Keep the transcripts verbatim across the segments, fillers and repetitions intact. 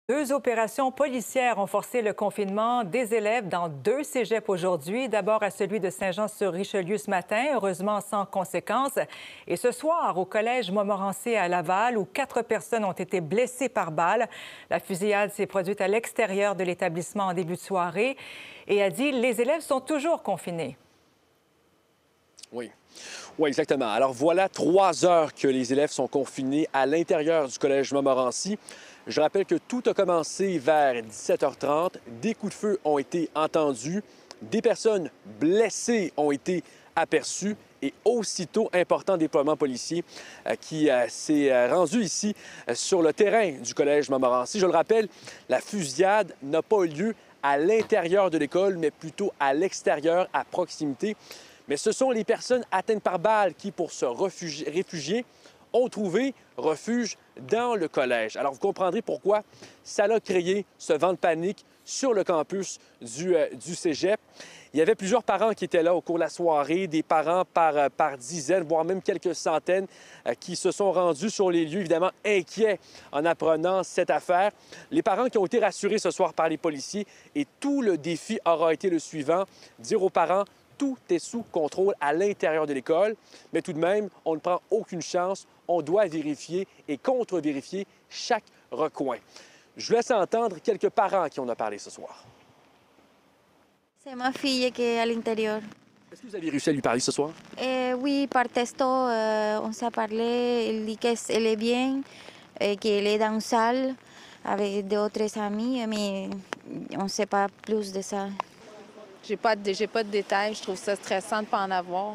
Deux opérations policières ont forcé le confinement des élèves dans deux cégeps aujourd'hui. D'abord à celui de Saint-Jean-sur-Richelieu ce matin, heureusement sans conséquences. Et ce soir, au collège Montmorency à Laval, où quatre personnes ont été blessées par balle. La fusillade s'est produite à l'extérieur de l'établissement en début de soirée. Et a dit, les élèves sont toujours confinés. Oui. Oui, exactement. Alors voilà trois heures que les élèves sont confinés à l'intérieur du collège Montmorency. Je rappelle que tout a commencé vers dix-sept heures trente. Des coups de feu ont été entendus. Des personnes blessées ont été aperçues. Et aussitôt, important déploiement policier euh, qui euh, s'est euh, rendu ici euh, sur le terrain du collège Montmorency. Je le rappelle, la fusillade n'a pas eu lieu à l'intérieur de l'école, mais plutôt à l'extérieur, à proximité. Mais ce sont les personnes atteintes par balle qui, pour se réfugier, réfugier, ont trouvé refuge dans le collège. Alors, vous comprendrez pourquoi ça a créé ce vent de panique sur le campus du, euh, du cégep. Il y avait plusieurs parents qui étaient là au cours de la soirée, des parents par, euh, par dizaines, voire même quelques centaines, euh, qui se sont rendus sur les lieux, évidemment inquiets en apprenant cette affaire. Les parents qui ont été rassurés ce soir par les policiers, et tout le défi aura été le suivant, dire aux parents: tout est sous contrôle à l'intérieur de l'école, mais tout de même, on ne prend aucune chance. On doit vérifier et contre-vérifier chaque recoin. Je vous laisse entendre quelques parents qui en ont parlé ce soir. C'est ma fille qui est à l'intérieur. Est-ce que vous avez réussi à lui parler ce soir? Eh, oui, par texto, euh, on s'est parlé. Il dit qu'elle est bien, et qu'elle est dans une salle avec d'autres amis, mais on ne sait pas plus de ça. J'ai pas de, j'ai pas de détails. Je trouve ça stressant de ne pas en avoir.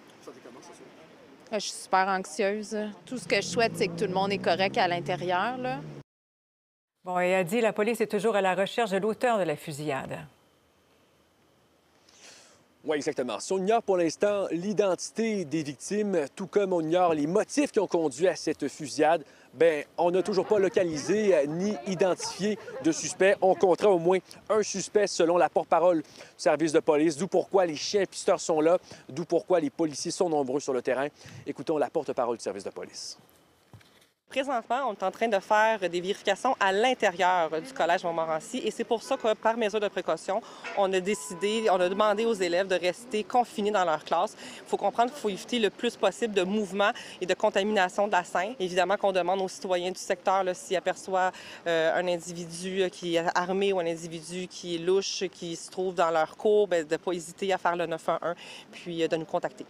Je suis super anxieuse. Tout ce que je souhaite, c'est que tout le monde est correct à l'intérieur, là. Bon, et a dit, la police est toujours à la recherche de l'auteur de la fusillade. Oui, exactement. Si on ignore pour l'instant l'identité des victimes, tout comme on ignore les motifs qui ont conduit à cette fusillade, bien, on n'a toujours pas localisé ni identifié de suspect. On comptera au moins un suspect selon la porte-parole du service de police, d'où pourquoi les chiens pisteurs sont là, d'où pourquoi les policiers sont nombreux sur le terrain. Écoutons la porte-parole du service de police. Présentement, on est en train de faire des vérifications à l'intérieur du collège Montmorency et c'est pour ça que, par mesure de précaution, on a décidé, on a demandé aux élèves de rester confinés dans leur classe. Il faut comprendre qu'il faut éviter le plus possible de mouvements et de contamination de la scène. Évidemment qu'on demande aux citoyens du secteur, s'ils aperçoivent euh, un individu qui est armé ou un individu qui est louche, qui se trouve dans leur cours, bien, de ne pas hésiter à faire le neuf un un puis euh, de nous contacter.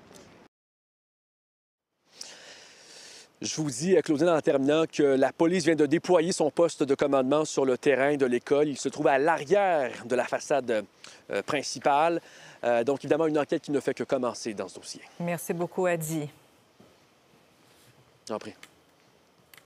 Je vous dis, Claudine, en terminant, que la police vient de déployer son poste de commandement sur le terrain de l'école. Il se trouve à l'arrière de la façade euh, principale. Euh, donc, évidemment, une enquête qui ne fait que commencer dans ce dossier. Merci beaucoup, Adi. J'en prie.